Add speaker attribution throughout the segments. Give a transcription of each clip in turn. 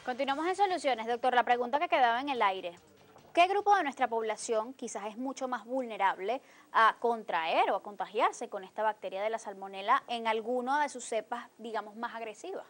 Speaker 1: Continuamos en Soluciones, doctor. La pregunta que quedaba en el aire. ¿Qué grupo de nuestra población quizás es mucho más vulnerable a contraer o a contagiarse con esta bacteria de la salmonela en alguna de sus cepas, digamos, más agresivas?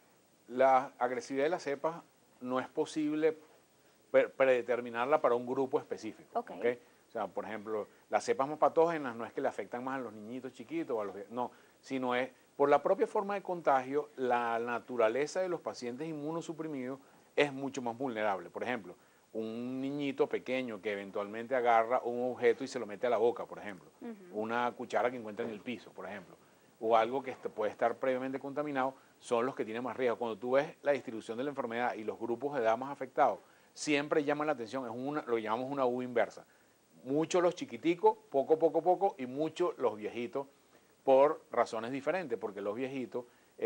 Speaker 2: La agresividad de las cepas no es posible predeterminarla para un grupo específico.
Speaker 1: Ok.
Speaker 2: ¿Ok? O sea, por ejemplo, las cepas más patógenas no es que le afectan más a los niñitos chiquitos, o a no, sino es por la propia forma de contagio, la naturaleza de los pacientes inmunosuprimidos es mucho más vulnerable. Por ejemplo, un niñito pequeño que eventualmente agarra un objeto y se lo mete a la boca, por ejemplo, una cuchara que encuentra en el piso, por ejemplo, o algo que puede estar previamente contaminado, son los que tienen más riesgo. Cuando tú ves la distribución de la enfermedad y los grupos de edad más afectados, siempre llama la atención, lo llamamos una U inversa. Muchos los chiquiticos, poco, y muchos los viejitos, por razones diferentes, porque los viejitos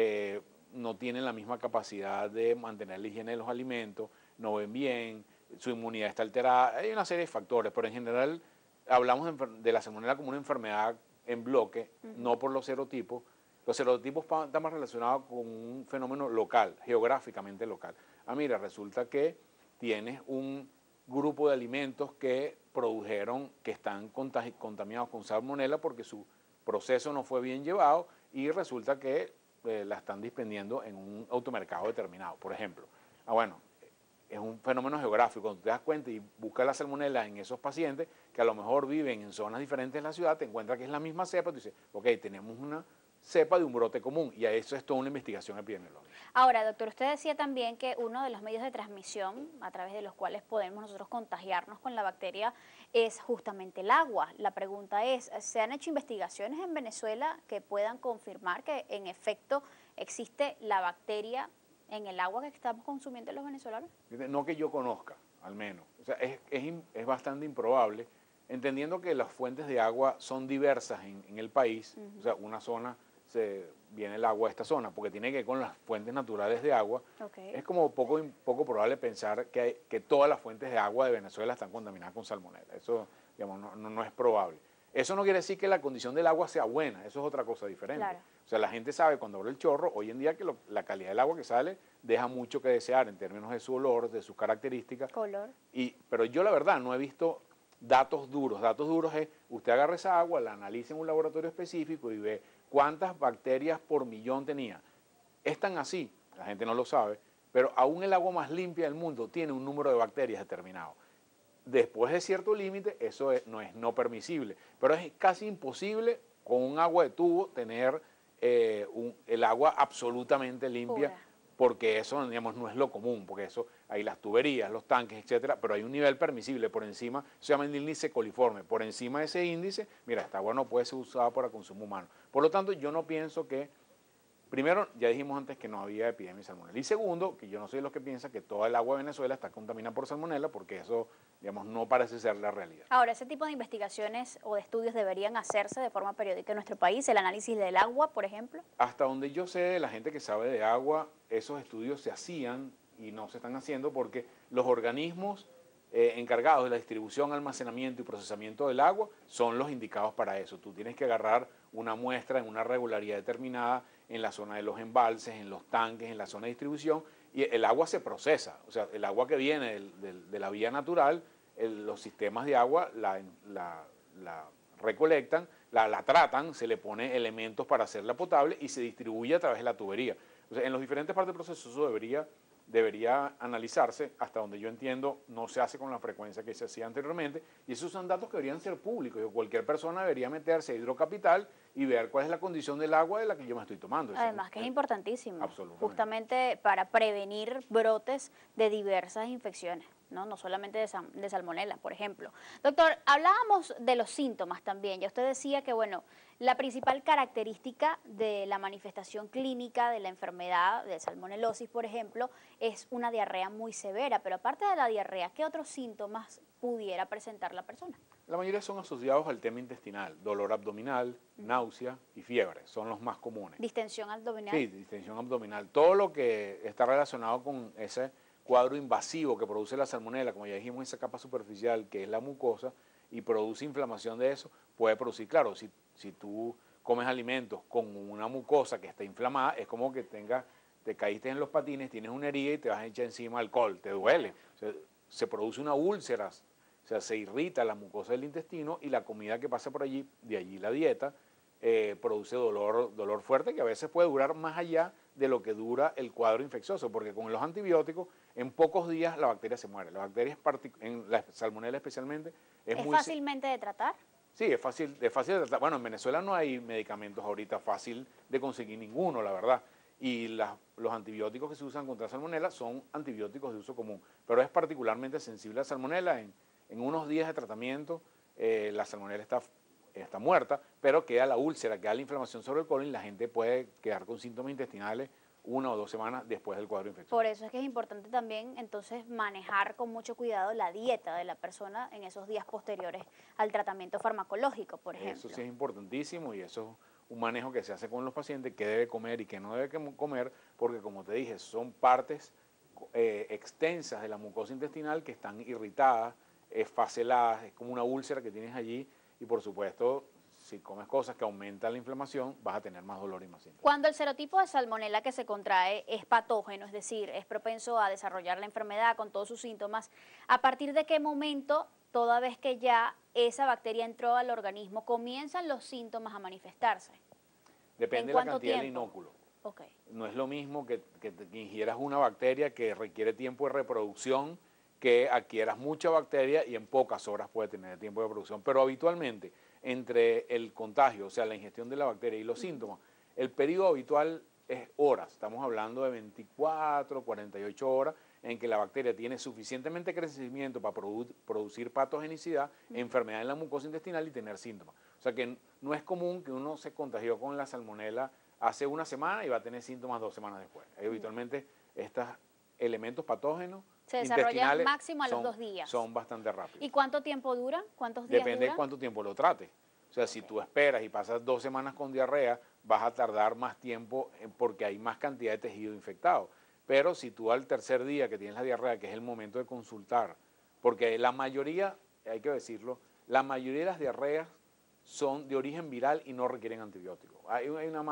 Speaker 2: no tienen la misma capacidad de mantener la higiene de los alimentos, no ven bien, su inmunidad está alterada, hay una serie de factores, pero en general hablamos de la salmonela como una enfermedad en bloque, no por los serotipos. Los serotipos están más relacionados con un fenómeno local, geográficamente local. Mira, resulta que tienes un grupo de alimentos que produjeron, que están contaminados con salmonela porque su proceso no fue bien llevado y resulta que la están dispendiendo en un automercado determinado, por ejemplo. Bueno, es un fenómeno geográfico. Cuando te das cuenta y buscas la salmonela en esos pacientes que a lo mejor viven en zonas diferentes de la ciudad, te encuentras que es la misma cepa, tú dices, ok, tenemos una cepa de un brote común y a eso es toda una investigación epidemiológica.
Speaker 1: Ahora, doctor, usted decía también que uno de los medios de transmisión a través de los cuales podemos nosotros contagiarnos con la bacteria es justamente el agua. La pregunta es, ¿se han hecho investigaciones en Venezuela que puedan confirmar que en efecto existe la bacteria en el agua que estamos consumiendo los venezolanos?
Speaker 2: No que yo conozca, al menos. O sea, es bastante improbable, entendiendo que las fuentes de agua son diversas en el país. O sea, una zona viene el agua a esta zona, porque tiene que ver con las fuentes naturales de agua.
Speaker 1: Okay.
Speaker 2: Es como poco probable pensar que todas las fuentes de agua de Venezuela están contaminadas con salmonela. Eso, digamos, no es probable. Eso no quiere decir que la condición del agua sea buena, eso es otra cosa diferente.
Speaker 1: Claro.
Speaker 2: O sea, la gente sabe cuando abre el chorro, hoy en día, que la calidad del agua que sale deja mucho que desear en términos de su olor, de sus características.
Speaker 1: Color.
Speaker 2: Pero yo la verdad no he visto datos duros. Datos duros es, usted agarra esa agua, la analiza en un laboratorio específico y ve cuántas bacterias por millón tenía. Es tan así, la gente no lo sabe, pero aún el agua más limpia del mundo tiene un número de bacterias determinado. Después de cierto límite, eso no permisible, pero es casi imposible con un agua de tubo tener el agua absolutamente limpia,
Speaker 1: Pura.
Speaker 2: porque eso, digamos, no es lo común, porque eso hay las tuberías, los tanques, etcétera, pero hay un nivel permisible por encima, se llama el índice coliforme. Por encima de ese índice, mira, esta agua no puede ser usada para consumo humano. Por lo tanto, yo no pienso que, primero, ya dijimos antes que no había epidemia de salmonela. Y segundo, que yo no soy de los que piensa que toda el agua de Venezuela está contaminada por salmonela, porque eso, digamos, no parece ser la realidad.
Speaker 1: Ahora, ese tipo de investigaciones o de estudios deberían hacerse de forma periódica en nuestro país, el análisis del agua, por ejemplo.
Speaker 2: Hasta donde yo sé de la gente que sabe de agua, esos estudios se hacían y no se están haciendo porque los organismos encargados de la distribución, almacenamiento y procesamiento del agua son los indicados para eso. Tú tienes que agarrar una muestra en una regularidad determinada en la zona de los embalses, en los tanques, en la zona de distribución, y el agua se procesa. O sea, el agua que viene de la vía natural, los sistemas de agua la recolectan, la tratan, se le pone elementos para hacerla potable y se distribuye a través de la tubería. O sea, en las diferentes partes del proceso eso debería analizarse. Hasta donde yo entiendo, no se hace con la frecuencia que se hacía anteriormente, y esos son datos que deberían ser públicos. Cualquier persona debería meterse a Hidrocapital y ver cuál es la condición del agua de la que yo me estoy tomando.
Speaker 1: Además que es importantísimo,
Speaker 2: Absolutamente.
Speaker 1: justamente para prevenir brotes de diversas infecciones, no solamente de salmonela, por ejemplo. Doctor, hablábamos de los síntomas también. Ya usted decía que, bueno, la principal característica de la manifestación clínica de la enfermedad de salmonelosis, por ejemplo, es una diarrea muy severa. Pero aparte de la diarrea, ¿qué otros síntomas pudiera presentar la persona?
Speaker 2: La mayoría son asociados al tema intestinal: dolor abdominal, náusea y fiebre, son los más comunes.
Speaker 1: ¿Distensión abdominal?
Speaker 2: Sí, distensión abdominal. Todo lo que está relacionado con ese cuadro invasivo que produce la salmonela, como ya dijimos, esa capa superficial que es la mucosa, y produce inflamación de eso, puede producir, claro, si tú comes alimentos con una mucosa que está inflamada, es como que tenga te caíste en los patines, tienes una herida y te vas a echar encima alcohol, te duele. O sea, se produce una úlcera, o sea, se irrita la mucosa del intestino y la comida que pasa por allí, de allí la dieta, produce dolor fuerte que a veces puede durar más allá de lo que dura el cuadro infeccioso, porque con los antibióticos en pocos días la bacteria se muere. La bacteria, en la salmonela especialmente,
Speaker 1: ¿Es fácilmente de tratar?
Speaker 2: Sí, es fácil de tratar. Bueno, en Venezuela no hay medicamentos ahorita fácil de conseguir ninguno, la verdad. Y los antibióticos que se usan contra salmonela son antibióticos de uso común, pero es particularmente sensible a salmonela. En unos días de tratamiento la salmonela está muerta, pero queda la úlcera, queda la inflamación sobre el colon y la gente puede quedar con síntomas intestinales 1 o 2 semanas después del cuadro infeccioso.
Speaker 1: Por eso es que es importante también entonces manejar con mucho cuidado la dieta de la persona en esos días posteriores al tratamiento farmacológico, por ejemplo.
Speaker 2: Eso sí es importantísimo y eso es un manejo que se hace con los pacientes, qué debe comer y qué no debe comer, porque como te dije, son partes extensas de la mucosa intestinal que están irritadas, esfaceladas, es como una úlcera que tienes allí y por supuesto, si comes cosas que aumentan la inflamación, vas a tener más dolor y más síntomas.
Speaker 1: Cuando el serotipo de salmonela que se contrae es patógeno, es decir, es propenso a desarrollar la enfermedad con todos sus síntomas, ¿a partir de qué momento, toda vez que ya esa bacteria entró al organismo, comienzan los síntomas a manifestarse?
Speaker 2: Depende de la cantidad del inóculo.
Speaker 1: Okay.
Speaker 2: No es lo mismo que ingieras una bacteria que requiere tiempo de reproducción, que adquieras mucha bacteria y en pocas horas puede tener tiempo de reproducción. Pero habitualmente, entre el contagio, o sea, la ingestión de la bacteria y los síntomas, el periodo habitual es horas. Estamos hablando de 24, 48 horas en que la bacteria tiene suficientemente crecimiento para producir patogenicidad, enfermedad en la mucosa intestinal y tener síntomas. O sea que no es común que uno se contagió con la salmonela hace una semana y va a tener síntomas 2 semanas después. Habitualmente estos elementos patógenos
Speaker 1: se desarrollan máximo a los 2 días.
Speaker 2: Son bastante rápidos.
Speaker 1: ¿Y cuánto tiempo dura? ¿Cuántos días
Speaker 2: Depende de cuánto tiempo lo trates. O sea, si tú esperas y pasas 2 semanas con diarrea, vas a tardar más tiempo porque hay más cantidad de tejido infectado. Pero si tú al tercer día que tienes la diarrea, que es el momento de consultar, porque la mayoría, hay que decirlo, la mayoría de las diarreas son de origen viral y no requieren antibióticos. Hay una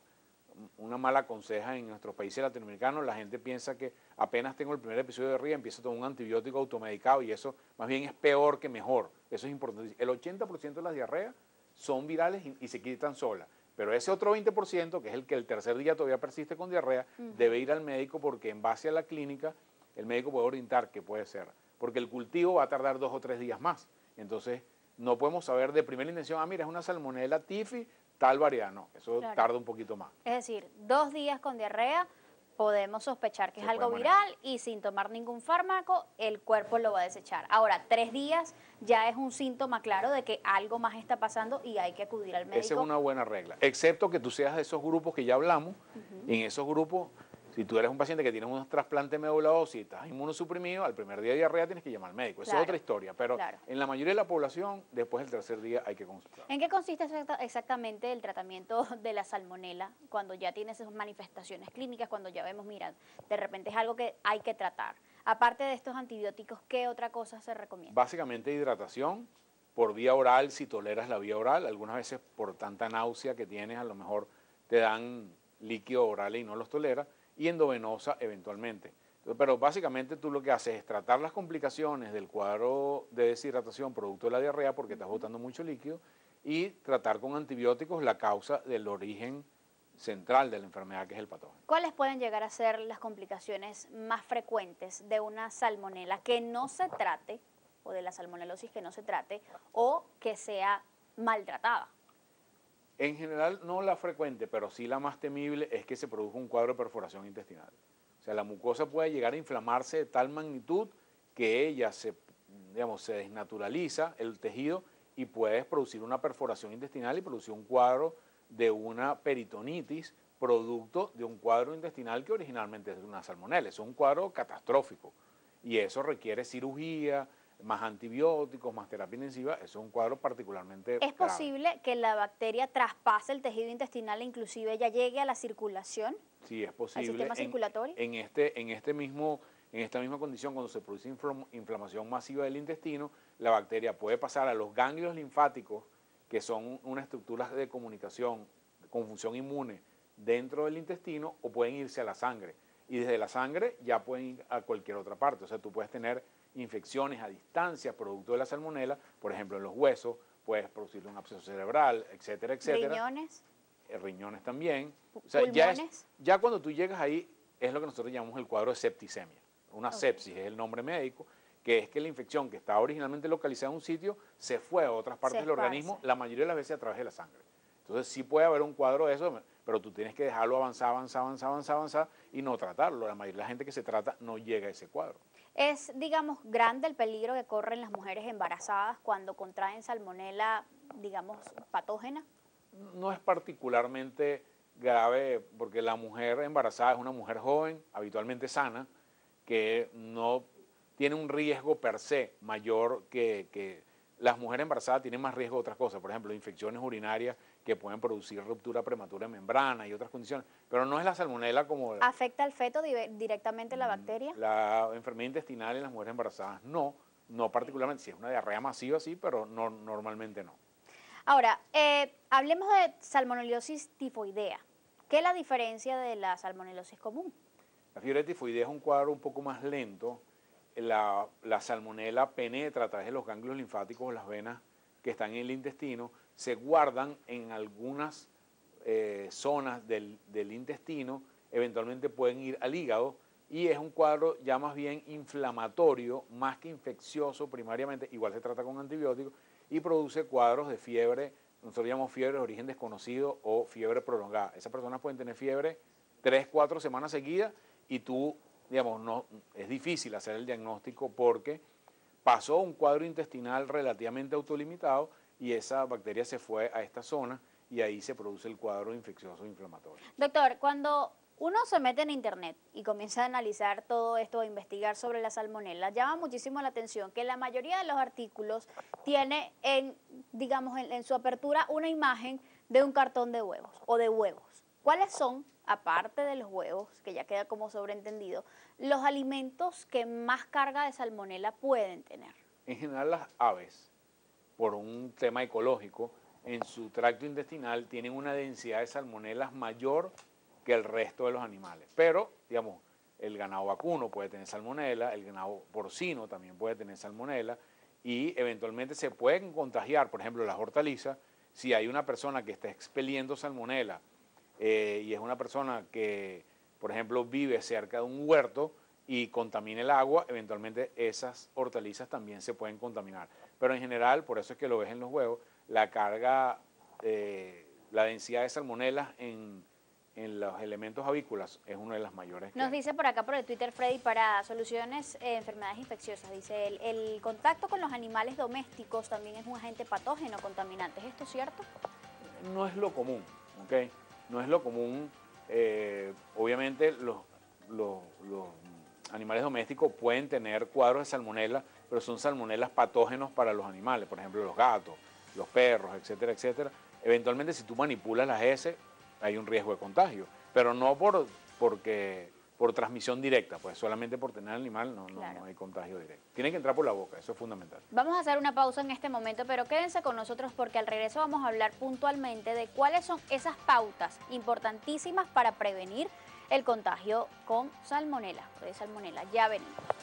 Speaker 2: mala conseja en nuestros países latinoamericanos. La gente piensa que apenas tengo el primer episodio de diarrea, empiezo a tomar un antibiótico automedicado y eso más bien es peor que mejor. Eso es importante. El 80% de las diarreas son virales y se quitan solas. Pero ese otro 20%, que es el que el tercer día todavía persiste con diarrea, debe ir al médico porque en base a la clínica el médico puede orientar qué puede ser. Porque el cultivo va a tardar 2 o 3 días más. Entonces no podemos saber de primera intención, mira, es una salmonela tifi, tal variedad. No, eso tarda un poquito más.
Speaker 1: Es decir, 2 días con diarrea, podemos sospechar que es algo viral y sin tomar ningún fármaco, el cuerpo lo va a desechar. Ahora, 3 días ya es un síntoma claro de que algo más está pasando y hay que acudir al médico.
Speaker 2: Esa es una buena regla, excepto que tú seas de esos grupos que ya hablamos, y en esos grupos, si tú eres un paciente que tiene unos trasplantes de médula ósea y estás inmunosuprimido, al primer día de diarrea tienes que llamar al médico. Esa es otra historia, pero en la mayoría de la población, después del tercer día hay que consultar.
Speaker 1: ¿En qué consiste exactamente el tratamiento de la salmonela cuando ya tienes esas manifestaciones clínicas, cuando ya vemos, mira, de repente es algo que hay que tratar? Aparte de estos antibióticos, ¿qué otra cosa se recomienda?
Speaker 2: Básicamente hidratación por vía oral, si toleras la vía oral. Algunas veces por tanta náusea que tienes, a lo mejor te dan líquido oral y no los toleras. Y endovenosa eventualmente. Pero básicamente tú lo que haces es tratar las complicaciones del cuadro de deshidratación producto de la diarrea porque estás botando mucho líquido y tratar con antibióticos la causa del origen central de la enfermedad que es el patógeno.
Speaker 1: ¿Cuáles pueden llegar a ser las complicaciones más frecuentes de una salmonela que no se trate o de la salmonelosis que no se trate o que sea maltratada?
Speaker 2: En general, no la frecuente, pero sí la más temible es que se produzca un cuadro de perforación intestinal. O sea, la mucosa puede llegar a inflamarse de tal magnitud que ella se desnaturaliza el tejido y puedes producir una perforación intestinal y producir un cuadro de una peritonitis producto de un cuadro intestinal que originalmente es una salmonela. Es un cuadro catastrófico y eso requiere cirugía, más antibióticos, más terapia intensiva. Eso es un cuadro particularmente grave.
Speaker 1: ¿Es posible que la bacteria traspase el tejido intestinal e inclusive ya llegue a la circulación?
Speaker 2: Sí, es posible.
Speaker 1: ¿Al sistema circulatorio?
Speaker 2: En esta misma condición, cuando se produce inflamación masiva del intestino, la bacteria puede pasar a los ganglios linfáticos, que son unas estructuras de comunicación con función inmune dentro del intestino o pueden irse a la sangre. Y desde la sangre ya pueden ir a cualquier otra parte. O sea, tú puedes tener infecciones a distancia producto de la salmonela, por ejemplo, en los huesos, puedes producir un absceso cerebral, etcétera, etcétera.
Speaker 1: Riñones.
Speaker 2: Riñones también. O sea,
Speaker 1: Pulmones.
Speaker 2: ya cuando tú llegas ahí, es lo que nosotros llamamos el cuadro de septicemia. Una sepsis es el nombre médico, que es que la infección que estaba originalmente localizada en un sitio se fue a otras partes del organismo, la mayoría de las veces a través de la sangre. Entonces sí puede haber un cuadro de eso, pero tú tienes que dejarlo avanzar, avanzar, avanzar, avanzar, avanzar y no tratarlo. La mayoría de la gente que se trata no llega a ese cuadro.
Speaker 1: Es, digamos, grande el peligro que corren las mujeres embarazadas cuando contraen salmonela, digamos, patógena.
Speaker 2: No es particularmente grave porque la mujer embarazada es una mujer joven, habitualmente sana, que no tiene un riesgo per se mayor que las mujeres embarazadas tienen más riesgo de otras cosas, por ejemplo, infecciones urinarias que pueden producir ruptura prematura de membrana y otras condiciones, pero no es la salmonela como...
Speaker 1: ¿Afecta al feto directamente la bacteria?
Speaker 2: La enfermedad intestinal en las mujeres embarazadas no particularmente, si es una diarrea masiva sí, pero no, normalmente no.
Speaker 1: Ahora, hablemos de salmonelosis tifoidea. ¿Qué es la diferencia de la salmonelosis común?
Speaker 2: La fiebre tifoidea es un cuadro un poco más lento. La salmonela penetra a través de los ganglios linfáticos o las venas que están en el intestino, se guardan en algunas zonas del intestino, eventualmente pueden ir al hígado y es un cuadro ya más bien inflamatorio, más que infeccioso primariamente, igual se trata con antibióticos y produce cuadros de fiebre, nosotros llamamos fiebre de origen desconocido o fiebre prolongada. Esas personas pueden tener fiebre 3, 4 semanas seguidas y tú, digamos, no, es difícil hacer el diagnóstico porque pasó un cuadro intestinal relativamente autolimitado y esa bacteria se fue a esta zona y ahí se produce el cuadro infeccioso inflamatorio.
Speaker 1: Doctor, cuando uno se mete en internet y comienza a analizar todo esto, a investigar sobre la salmonela, llama muchísimo la atención que la mayoría de los artículos tiene en su apertura una imagen de un cartón de huevos o de huevos. ¿Cuáles son, aparte de los huevos, que ya queda como sobreentendido, los alimentos que más carga de salmonela pueden tener?
Speaker 2: En general las aves, por un tema ecológico, en su tracto intestinal tienen una densidad de salmonelas mayor que el resto de los animales. Pero, digamos, el ganado vacuno puede tener salmonela, el ganado porcino también puede tener salmonela y eventualmente se pueden contagiar, por ejemplo, las hortalizas, si hay una persona que está expeliendo salmonela y es una persona que, por ejemplo, vive cerca de un huerto y contamina el agua, eventualmente esas hortalizas también se pueden contaminar. Pero en general, por eso es que lo ves en los huevos, la carga, la densidad de salmonelas en los elementos avícolas es una de las mayores.
Speaker 1: Nos dice por acá por el Twitter Freddy, para soluciones enfermedades infecciosas, dice el contacto con los animales domésticos también es un agente patógeno contaminante. ¿Es esto cierto?
Speaker 2: No es lo común, ¿ok? No es lo común. Obviamente los animales domésticos pueden tener cuadros de salmonela, pero son salmonelas patógenos para los animales, por ejemplo los gatos, los perros, etcétera, etcétera. Eventualmente si tú manipulas las heces, hay un riesgo de contagio, pero no por transmisión directa, pues solamente por tener animal no hay contagio directo. Tiene que entrar por la boca, eso es fundamental.
Speaker 1: Vamos a hacer una pausa en este momento, pero quédense con nosotros porque al regreso vamos a hablar puntualmente de cuáles son esas pautas importantísimas para prevenir el contagio con salmonela, de salmonela. Ya venimos.